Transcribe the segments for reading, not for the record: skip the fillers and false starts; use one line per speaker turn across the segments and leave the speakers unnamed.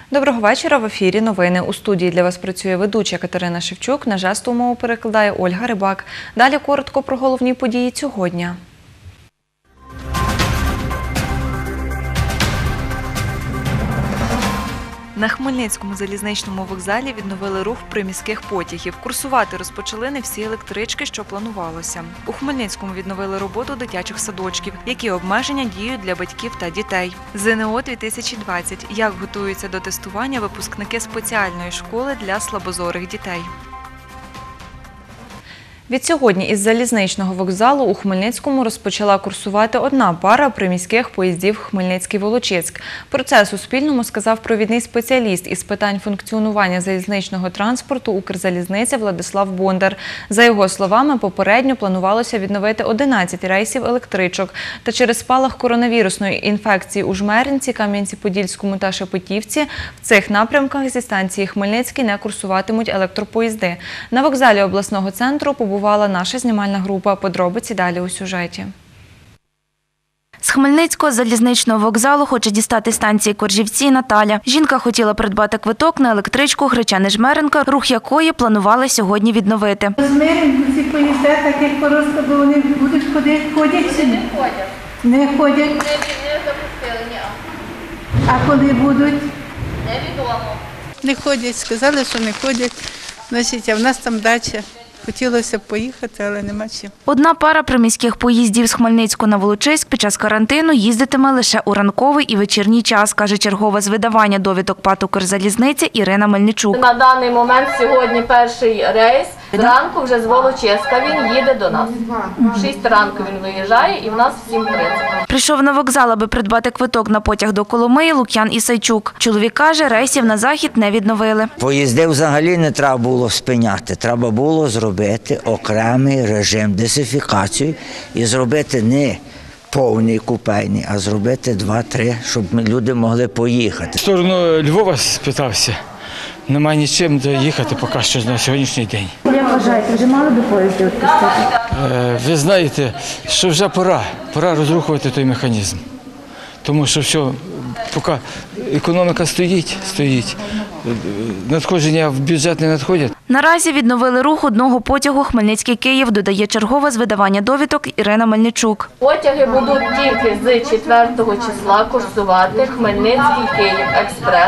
Доброго вечора. В ефірі новини. У студії для вас працює ведуча Катерина Шевчук. На жестову мову перекладає Ольга Рибак. Далі коротко про головні події цього дня. На Хмельницькому залізничному вокзалі відновили рух приміських потягів. Курсувати розпочали не всі електрички, що планувалося. У Хмельницькому відновили роботу дитячих садочків, які обмеження діють для батьків та дітей. ЗНО-2020. Як готуються до тестування випускники спеціальної школи для слабозорих дітей. Відсьогодні із залізничного вокзалу у Хмельницькому розпочала курсувати одна пара приміських поїздів Хмельницький-Волочиськ. Про це Суспільному сказав провідний спеціаліст із питань функціонування залізничного транспорту Укрзалізниця Владислав Бондар. За його словами, попередньо планувалося відновити 11 рейсів електричок. Та через спалах коронавірусної інфекції у Жмеринці, Кам'янці-Подільському та Шепетівці в цих напрямках зі станції Хмельницький не курсуватимуть електропоїзди. На вокзалі обласного центру побувала наша знімальна група. Подробиці далі у сюжеті.
З Хмельницького залізничного вокзалу хоче дістати станції Коржівці Наталя. Жінка хотіла придбати квиток на електричку Гречани-Жмеринка, рух якої планували сьогодні відновити.
Жмеринку ці поїзди, так як порозка, бо вони будуть ходити, ходять чи не ходять? Не ходять.
Не запустили, ні.
А коли будуть?
Невідомо.
Не ходять, сказали, що не ходять. Значить, а в нас там дача. Хотілося б поїхати, але нема чим.
Одна пара приміських поїздів з Хмельницького на Волочиськ під час карантину їздитиме лише у ранковий і вечірній час, каже чергова з видавання довідок ПАТ «Укрзалізниця» Ірина Мельничук.
На даний момент сьогодні перший рейс. Зранку вже з Волочиська він їде до нас. В 6 ранку він виїжджає і в нас в 7:30.
Прийшов на вокзал, аби придбати квиток на потяг до Коломиї Лук'ян Ісайчук. Чоловік каже, рейсів на захід не відновили.
Поїзди взагалі не треба було спиняти. Треба було зробити окремий режим дезінфікації і зробити не повний купейний, а зробити 2-3, щоб люди могли поїхати.
В сторону Львова спитався. Немає нічим доїхати поки що на сьогоднішній день.
Як вважаєте, вже мали до поїздів відпустити?
Ви знаєте, що вже пора розрухувати той механізм. Тому що все, поки економіка стоїть, надходження в бюджет не надходять.
Наразі відновили рух одного потягу Хмельницький-Київ, додає чергова з видавання довідок Ірина Мельничук.
Потяги будуть тільки з 4 числа курсувати Хмельницький-Київ експрес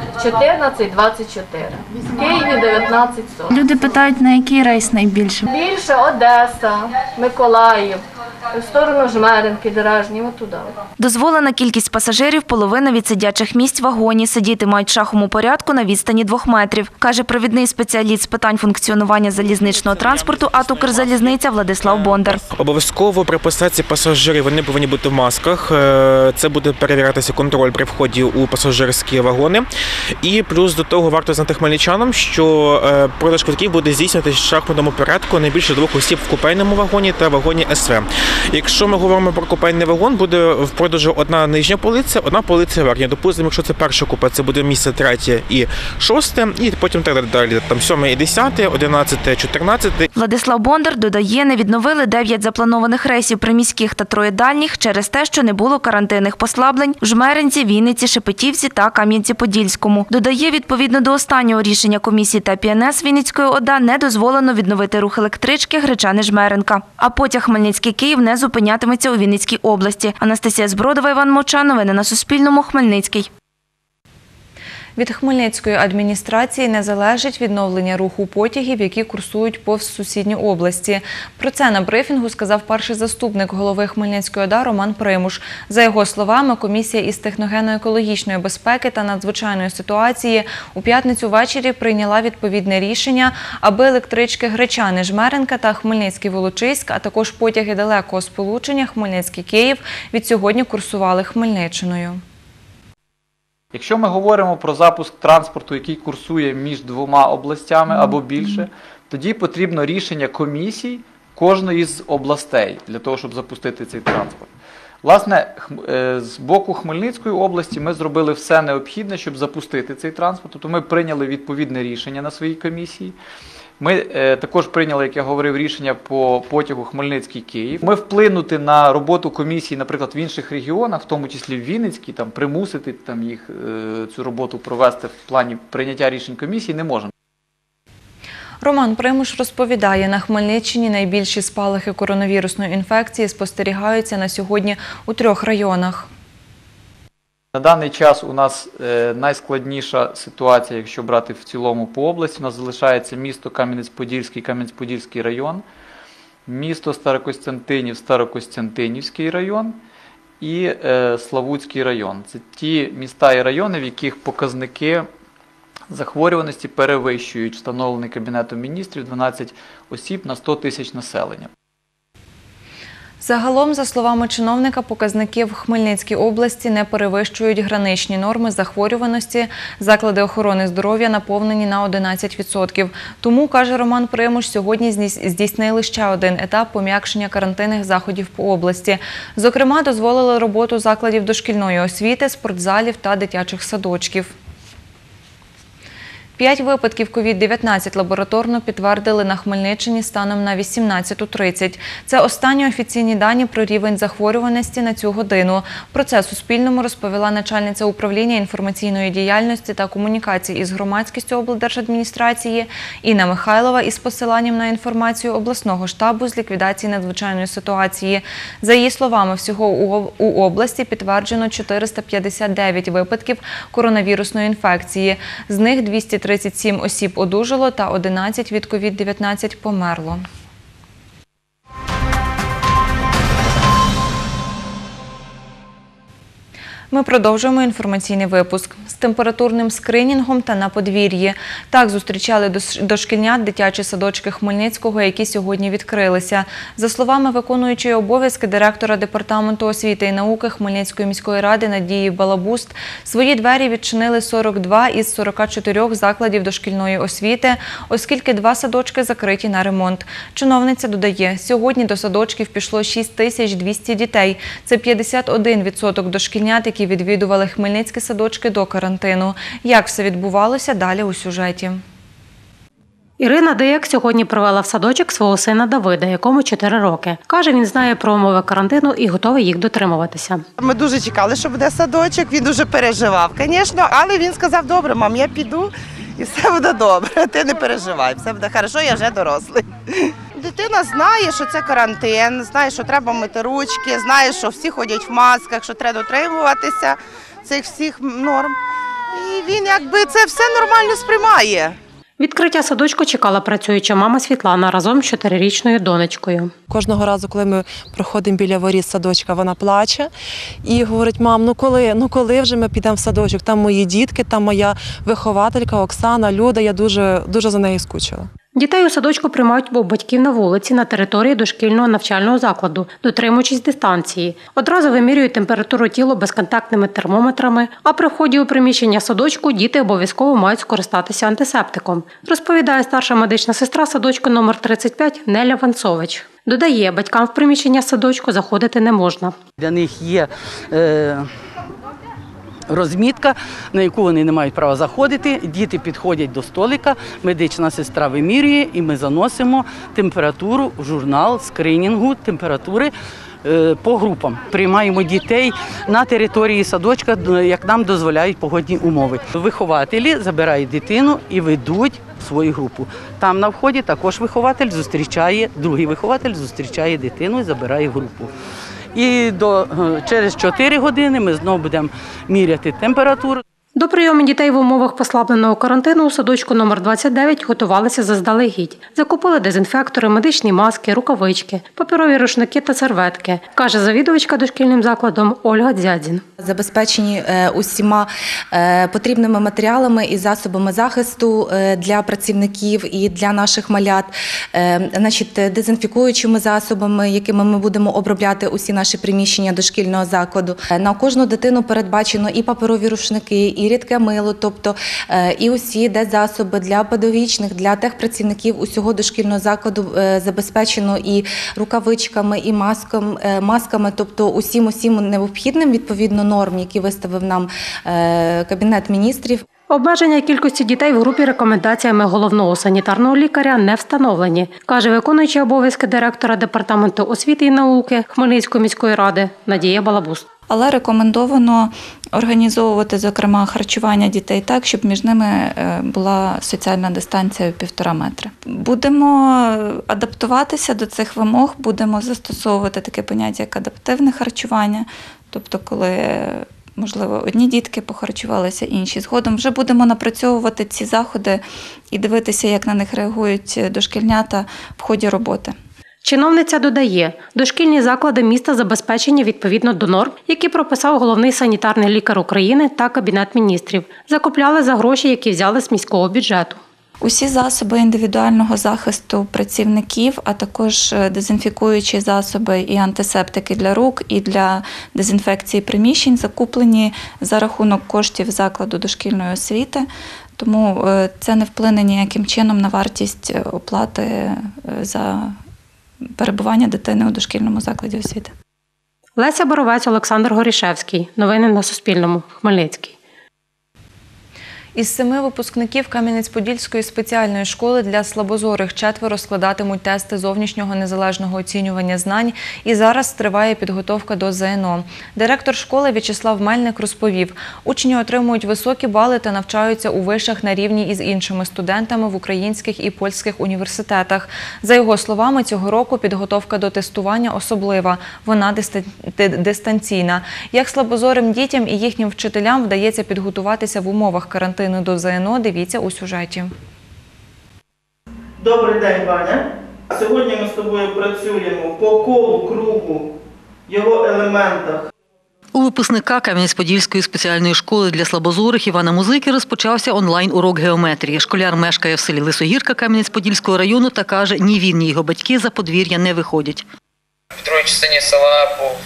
14:24. В Києві 19:40.
Люди питають, на який рейс найбільше?
Більше Одеса, Миколаїв, в сторону Жмеринки, Деражні, туди.
Дозволена кількість пасажирів – половина від сидячих місць в вагоні. Сидіти мають шахом у порядку на відстані 2 метрів, каже провідний спеціаліст з питань функціонування залізничного транспорту АТ «Укрзалізниця» Владислав Бондар.
Обов'язково при посадці пасажирів вони повинні бути в масках. Це буде перевірятися контроль при вході у пасажирські вагони. І плюс до того варто знати хмельничанам, що продаж квитків буде здійснюватися в шахматному порядку не більше 2 осіб в купейному вагоні та вагоні СВ. Якщо ми говоримо про купейний вагон, буде в продажу одна нижня полиця, одна полиця верхня. Допустимо, якщо це перше купе, це буде місце 3 і 6, і потім так далі, там 7 і 10, 11, 14.
Владислав Бондар додає, не відновили 9 запланованих рейсів приміських та 3 дальніх через те, що не було карантинних послаблень в Жмеринці, Вінниці, Шепетівці та Кам'янці-Подільському. Додає, відповідно до останнього рішення комісії та ПНС Вінницької ОДА не дозволено відновити рух електрички Гречани-Жмеринка. А потяг Хмельницький-Київ не зупинятиметься у Вінницькій області. Анастасія Збродова, Іван Мовчан. Новини на Суспільному. Хмельницький.
Від Хмельницької адміністрації не залежить відновлення руху потягів, які курсують повз сусідні області. Про це на брифінгу сказав перший заступник голови Хмельницької ОДА Роман Примуш. За його словами, комісія із техногенно-екологічної безпеки та надзвичайної ситуації у п'ятницю ввечері прийняла відповідне рішення, аби електрички Гречани-Жмеринка та Хмельницький-Волочиськ, а також потяги далекого сполучення Хмельницький-Київ відсьогодні курсували Хмельниччиною.
Якщо ми говоримо про запуск транспорту, який курсує між 2 областями або більше, тоді потрібно рішення комісій кожної з областей для того, щоб запустити цей транспорт. Власне, з боку Хмельницької області ми зробили все необхідне, щоб запустити цей транспорт. Тобто ми прийняли відповідне рішення на своїй комісії. Ми також прийняли, як я говорив, рішення по потягу Хмельницький-Київ. Ми вплинути на роботу комісії, наприклад, в інших регіонах, в тому числі в Вінницькій, там, примусити там, їх цю роботу провести в плані прийняття рішень комісії не можемо.
Роман Примуш розповідає, на Хмельниччині найбільші спалахи коронавірусної інфекції спостерігаються на сьогодні у 3 районах.
На даний час у нас найскладніша ситуація, якщо брати в цілому по області. У нас залишається місто Кам'янець-Подільський, Кам'янець-Подільський район, місто Старокостянтинів, Старокостянтинівський район і Славутський район. Це ті міста і райони, в яких показники захворюваності перевищують встановлений Кабінетом міністрів 12 осіб на 100 тисяч населення.
Загалом, за словами чиновника, показники в Хмельницькій області не перевищують граничні норми захворюваності. Заклади охорони здоров'я наповнені на 11%. Тому, каже Роман Примуш, сьогодні здійснили ще один етап пом'якшення карантинних заходів по області. Зокрема, дозволили роботу закладів дошкільної освіти, спортзалів та дитячих садочків. 5 випадків COVID-19 лабораторно підтвердили на Хмельниччині станом на 18:30. Це останні офіційні дані про рівень захворюваності на цю годину. Про це Суспільному розповіла начальниця управління інформаційної діяльності та комунікації із громадськістю облдержадміністрації Інна Михайлова із посиланням на інформацію обласного штабу з ліквідації надзвичайної ситуації. За її словами, всього у області підтверджено 459 випадків коронавірусної інфекції. З них 237 осіб одужало та 11 від COVID-19 померло. Ми продовжуємо інформаційний випуск з температурним скринінгом та на подвір'ї. Так зустрічали дошкільнят дитячі садочки Хмельницького, які сьогодні відкрилися. За словами виконуючої обов'язки директора Департаменту освіти і науки Хмельницької міської ради Надії Балабуст, свої двері відчинили 42 із 44 закладів дошкільної освіти, оскільки 2 садочки закриті на ремонт. Чиновниця додає, сьогодні до садочків пішло 6200 дітей. Це 51% дошкільнят, які відвідували хмельницькі садочки до карантину. Як все відбувалося, далі у сюжеті.
Ірина Деяк сьогодні привела в садочок свого сина Давида, якому 4 роки. Каже, він знає про умови карантину і готовий їх дотримуватися.
Ми дуже чекали, що буде садочок, він дуже переживав, звісно, але він сказав, добре, мам, я піду і все буде добре, ти не переживай, все буде добре, я вже дорослий. Дитина знає, що це карантин, знає, що треба мити ручки, знає, що всі ходять в масках, що треба дотримуватися цих всіх норм. І він якби це все нормально сприймає.
Відкриття садочку чекала працююча мама Світлана разом з 4-річною донечкою.
Кожного разу, коли ми проходимо біля воріт садочка, вона плаче і говорить, мам, ну коли вже ми підемо в садочок? Там мої дітки, там моя вихователька Оксана, Люда, я дуже за нею скучила.
Дітей у садочку приймають у батьків на вулиці на території дошкільного навчального закладу, дотримуючись дистанції. Одразу вимірюють температуру тіла безконтактними термометрами, а при вході у приміщення садочку діти обов'язково мають скористатися антисептиком, розповідає старша медична сестра садочку номер 35 Неля Ванцович. Додає, батькам в приміщення садочку заходити не можна.
Для них є розмітка, на яку вони не мають права заходити. Діти підходять до столика, медична сестра вимірює і ми заносимо температуру в журнал скринінгу температури по групам. Приймаємо дітей на території садочка, як нам дозволяють погодні умови. Вихователі забирають дитину і ведуть свою групу. Там на вході також другий вихователь зустрічає дитину і забирає групу. І через 4 години ми знову будемо міряти температуру.
До прийому дітей в умовах послабленого карантину у садочку номер 29 готувалися заздалегідь. Закупили дезінфектори, медичні маски, рукавички, паперові рушники та серветки, каже завідувачка дошкільним закладом Ольга Дзядзін.
Забезпечені усіма потрібними матеріалами і засобами захисту для працівників і для наших малят, дезінфікуючими засобами, якими ми будемо обробляти усі наші приміщення дошкільного закладу. На кожну дитину передбачено і паперові рушники, і рідке мило, тобто і усі деззасоби для педагогічних, для техпрацівників усього дошкільного закладу забезпечено і рукавичками, і масками, тобто усім необхідним відповідно норм, які виставив нам Кабінет міністрів.
Обмеження кількості дітей в групі рекомендаціями головного санітарного лікаря не встановлені, каже виконуючий обов'язки директора Департаменту освіти і науки Хмельницької міської ради Надія Балабус.
Але рекомендовано організовувати, зокрема, харчування дітей так, щоб між ними була соціальна дистанція 1,5 метра. Будемо адаптуватися до цих вимог, будемо застосовувати таке поняття, як адаптивне харчування, тобто коли, можливо, одні дітки похарчувалися, інші згодом. Вже будемо напрацьовувати ці заходи і дивитися, як на них реагують дошкільнята в ході роботи.
Чиновниця додає, дошкільні заклади міста забезпечені відповідно до норм, які прописав головний санітарний лікар України та Кабінет міністрів. Закупляли за гроші, які взяли з міського бюджету.
Усі засоби індивідуального захисту працівників, а також дезінфікуючі засоби і антисептики для рук, і для дезінфекції приміщень закуплені за рахунок коштів закладу дошкільної освіти. Тому це не вплине ніяким чином на вартість оплати за перебування дитини у дошкільному закладі освіти.
Леся Боровець, Олександр Горішевський. Новини на Суспільному. Хмельницький.
Із 7 випускників Кам'янець-Подільської спеціальної школи для слабозорих 4 складатимуть тести зовнішнього незалежного оцінювання знань, і зараз триває підготовка до ЗНО. Директор школи В'ячеслав Мельник розповів, учні отримують високі бали та навчаються у вишах на рівні із іншими студентами в українських і польських університетах. За його словами, цього року підготовка до тестування особлива, вона дистанційна. Як слабозорим дітям і їхнім вчителям вдається підготуватися в умовах карантину до ЗНО, дивіться у сюжеті.
Добрий день, Ваня. Сьогодні ми з тобою працюємо по колу, кругу, його елементах.
У випускника Кам'янець-Подільської спеціальної школи для слабозорих Івана Музики розпочався онлайн-урок геометрії. Школяр мешкає в селі Лисогірка Кам'янець-Подільського району та каже, ні він, ні його батьки за подвір'я не виходять.
В другій частині села був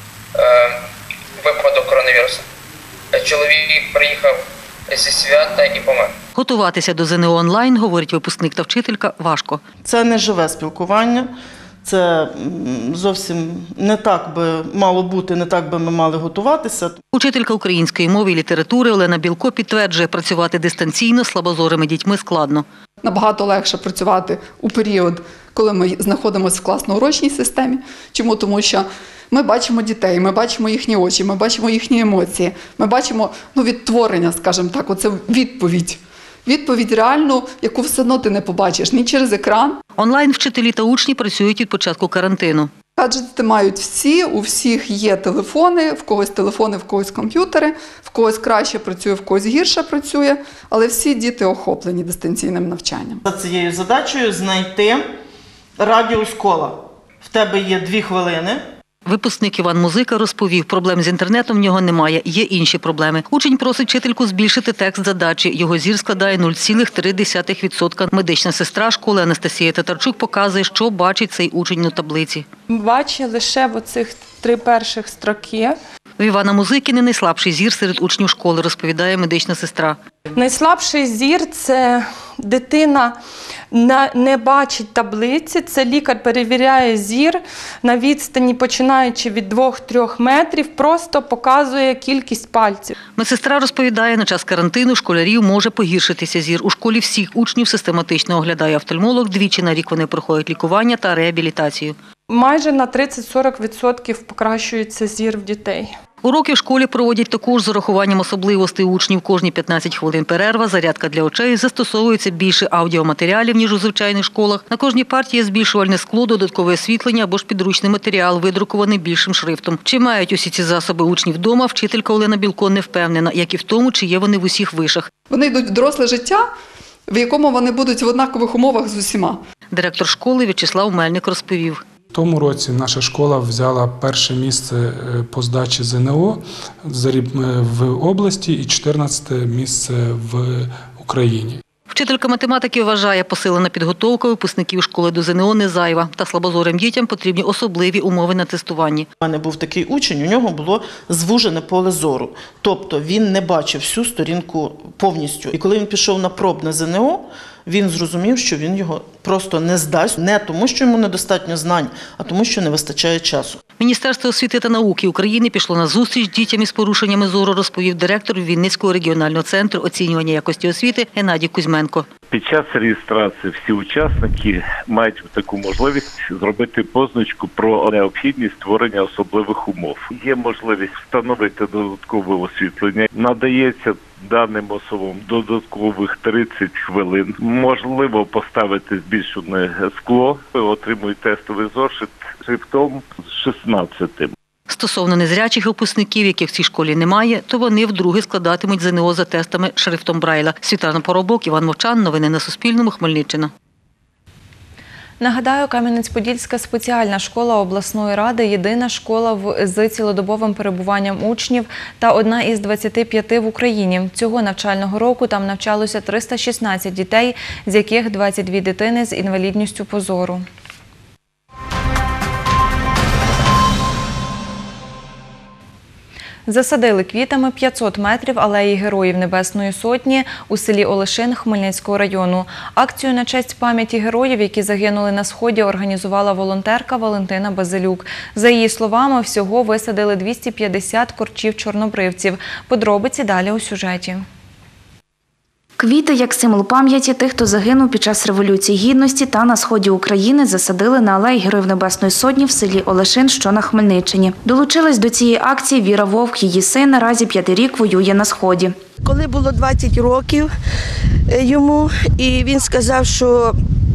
випадок коронавірусу. Чоловік приїхав зі свята і помер.
Готуватися до ЗНО онлайн, говорить випускник та вчителька, важко.
Це не живе спілкування, це зовсім не так би мало бути, не так би ми мали готуватися.
Учителька української мови і літератури Олена Білко підтверджує, працювати дистанційно з слабозорими дітьми складно.
Набагато легше працювати у період, коли ми знаходимося в класно-урочній системі. Чому? Тому що ми бачимо дітей, ми бачимо їхні очі, ми бачимо їхні емоції, ми бачимо відтворення, скажімо так, оце відповідь. Відповідь реальну, яку все одно ти не побачиш ні через екран.
Онлайн вчителі та учні працюють від початку карантину.
Гаджети мають всі, у всіх є телефони, в когось комп'ютери, в когось краще працює, в когось гірше працює, але всі діти охоплені дистанційним навчанням.
За цією задачею знайти радіус кола. В тебе є 2 хвилини.
Випускник Іван Музика розповів, проблем з інтернетом в нього немає, є інші проблеми. Учень просить вчительку збільшити текст задачі. Його зір складає 0,3%. Медична сестра школи Анастасія Татарчук показує, що бачить цей учень на таблиці.
Бачить лише оцих 3 перших строки.
В Івана Музики не найслабший зір серед учнів школи, розповідає медична сестра.
Найслабший зір – це дитина не бачить таблиці, це лікар перевіряє зір на відстані, починаючи від 2-3 метрів, просто показує кількість пальців.
Медсестра розповідає, на час карантину школярів може погіршитися зір. У школі всіх учнів систематично оглядає офтальмолог, двічі на рік вони проходять лікування та реабілітацію.
Майже на 30-40% покращується зір в дітей.
Уроки в школі проводять також з урахуванням особливостей учнів. Кожні 15 хвилин перерва, зарядка для очей, застосовується більше аудіоматеріалів, ніж у звичайних школах. На кожній парті є збільшувальне скло, додаткове освітлення або ж підручний матеріал, видрукований більшим шрифтом. Чи мають усі ці засоби учні вдома, вчителька Олена Білко не впевнена, як і в тому, чи є вони в усіх вишах.
Вони йдуть в доросле життя, в якому вони будуть в однакових умовах з усіма.
Директор школи В'ячеслав Мельник розповів.
В тому році наша школа взяла перше місце по здачі ЗНО в області і 14 місце в Україні.
Вчителька математики вважає, посилена підготовка випускників школи до ЗНО не зайва. Та слабозорим дітям потрібні особливі умови на тестуванні.
У мене був такий учень, у нього було звужене поле зору. Тобто він не бачив всю сторінку повністю. І коли він пішов на пробне ЗНО, він зрозумів, що він його просто не здасть. Не тому, що йому недостатньо знань, а тому, що не вистачає часу.
Міністерство освіти та науки України пішло на зустріч дітям із порушеннями зору, розповів директор Вінницького регіонального центру оцінювання якості освіти Геннадій Кузьменко.
Під час реєстрації всі учасники мають таку можливість зробити позначку про необхідність створення особливих умов. Є можливість встановити додаткове освітлення. Надається даним особам додаткових 30 хвилин. Можливо поставити збільшене скло. Отримують тестовий зошит шрифтом 16.
Стосовно незрячих випускників, яких в цій школі немає, то вони вдруге складатимуть ЗНО за тестами шрифтом Брайля. Світлана Поробок, Іван Мовчан. Новини на Суспільному. Хмельниччина.
Нагадаю, Кам'янець-Подільська спеціальна школа обласної ради – єдина школа з цілодобовим перебуванням учнів та одна із 25 в Україні. Цього навчального року там навчалося 316 дітей, з яких 22 дитини з інвалідністю по зору. Засадили квітами 500 метрів алеї Героїв Небесної Сотні у селі Олешин Хмельницького району. Акцію на честь пам'яті героїв, які загинули на Сході, організувала волонтерка Валентина Базилюк. За її словами, всього висадили 250 корчів-чорнобривців. Подробиці далі у сюжеті.
Квіти як символ пам'яті тих, хто загинув під час Революції Гідності та на сході України, засадили на алеї Героїв Небесної Сотні в селі Олешин, що на Хмельниччині. Долучилась до цієї акції Віра Вовк. Її син наразі 5-й рік воює на Сході.
Коли було 20 років йому, і він сказав, що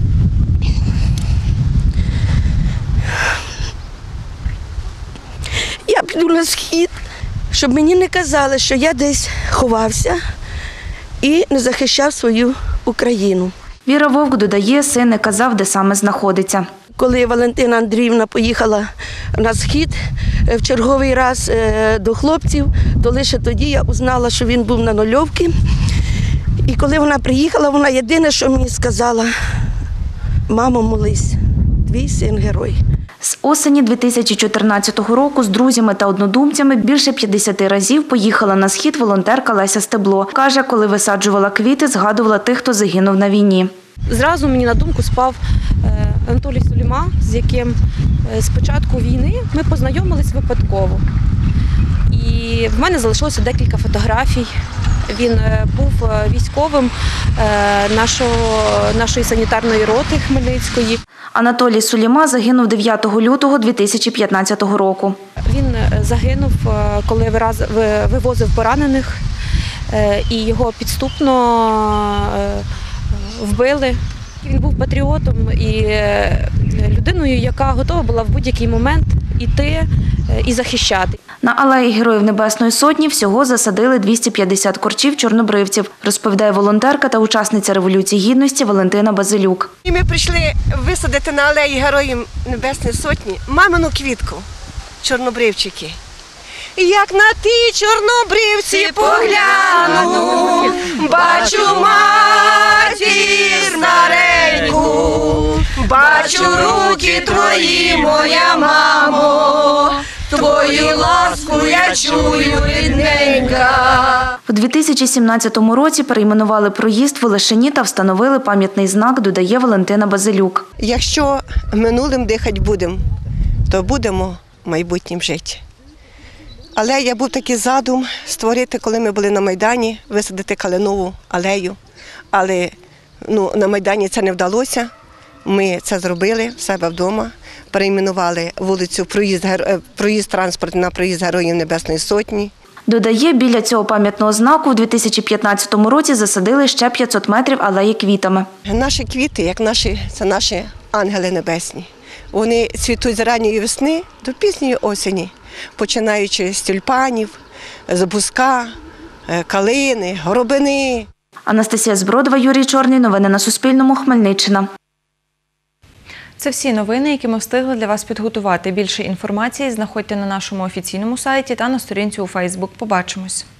я піду на Схід, щоб мені не казали, що я десь ховався і не захищав свою Україну.
Віра Вовк додає, син не казав, де саме знаходиться.
Коли Валентина Андріївна поїхала на Схід в черговий раз до хлопців, то лише тоді я узнала, що він був на Нульовці. І коли вона приїхала, вона єдине, що мені сказала: мамо, молись, твій син герой.
З осені 2014 року з друзями та однодумцями більше 50 разів поїхала на Схід волонтерка Леся Стебло. Каже, коли висаджувала квіти, згадувала тих, хто загинув на війні.
Зразу мені на думку спав Анатолій Суліма, з яким з початку війни ми познайомились випадково. І в мене залишилося декілька фотографій. Він був військовим нашої санітарної роти Хмельницької.
Анатолій Суліма загинув 9 лютого 2015 року.
Він загинув, коли вивозив поранених, і його підступно вбили. Він був патріотом і людиною, яка готова була в будь-який момент іти і захищати.
На алеї Героїв Небесної Сотні всього засадили 250 корчів-чорнобривців, розповідає волонтерка та учасниця Революції Гідності Валентина Базилюк.
І ми прийшли висадити на алеї Героїв Небесної Сотні мамину квітку – чорнобривчики. Як на ті чорнобривці погляну, бачу матір стареньку, бачу руки твої, моя мамо, твою ласку я чую, рідненька.
У 2017 році перейменували проїзд в Олешині та встановили пам'ятний знак, додає Валентина Базилюк.
Якщо минулим дихати будемо, то будемо майбутнім жити. Але я був такий задум створити, коли ми були на Майдані, висадити калинову алею. Але на Майдані це не вдалося. Ми це зробили в себе вдома, перейменували вулицю проїзд транспорту на проїзд Героїв Небесної Сотні.
Додає, біля цього пам'ятного знаку в 2015 році засадили ще 500 метрів алеї квітами.
Наші квіти, це наші ангели небесні. Вони цвітуть з ранньої весни до пізньої осені, починаючи з тюльпанів, з бузка, калини, горобини.
Анастасія Збродова, Юрій Чорний. Новини на Суспільному. Хмельниччина.
Це всі новини, які ми встигли для вас підготувати. Більше інформації знаходьте на нашому офіційному сайті та на сторінці у Фейсбук. Побачимось.